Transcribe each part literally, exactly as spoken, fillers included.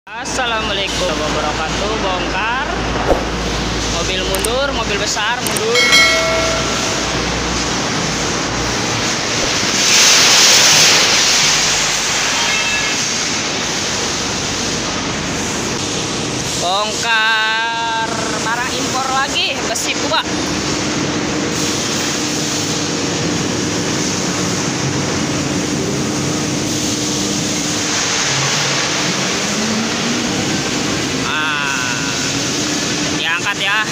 Assalamualaikum warahmatullahi wabarakatuh. Bongkar mobil mundur, mobil besar mundur. Bongkar barang impor lagi, besi tua. Ya,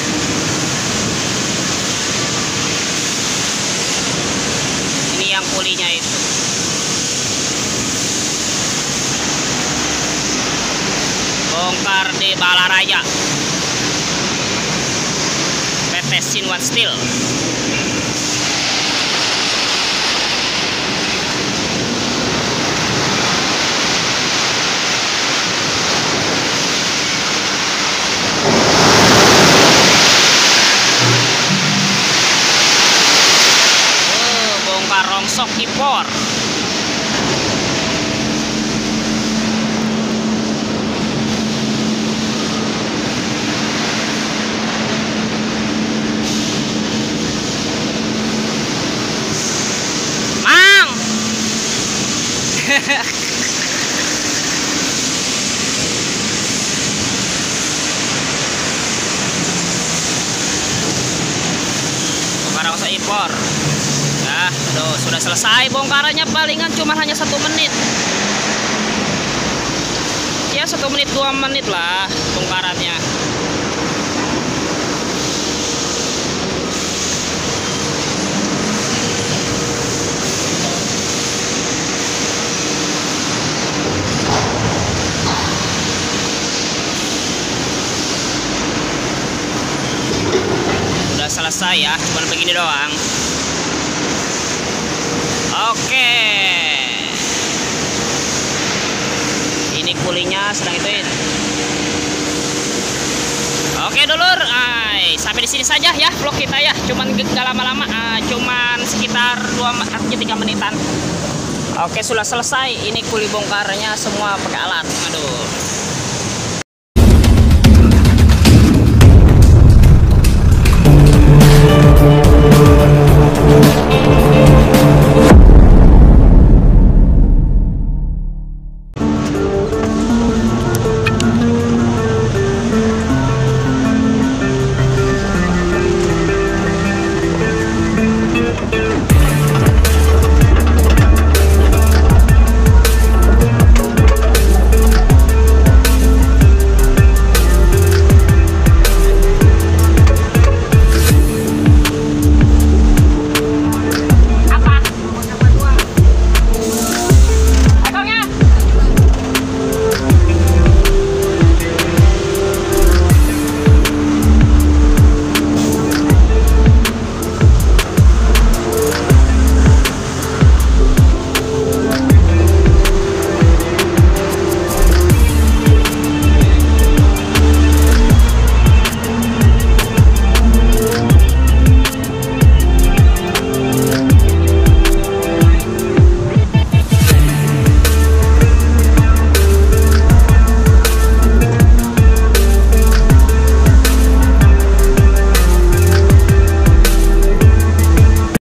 ini yang pulinya itu. Bongkar di Balaraja, P T Sinwan Steel. Rongsok impor. Mang. Rongsok impor. Ya, tuh, sudah selesai bongkarannya, palingan cuma hanya satu menit. Ya satu menit dua menit lah bongkarannya. Sudah selesai ya, cuma begini doang. Oke, ini kulinya sedang ituin. Oke dulur, ay, sampai di sini saja ya vlog kita ya. Cuman gak lama-lama, uh, cuman sekitar dua tiga menitan. Oke, sudah selesai. Ini kuli bongkarnya semua pakai alat. Aduh.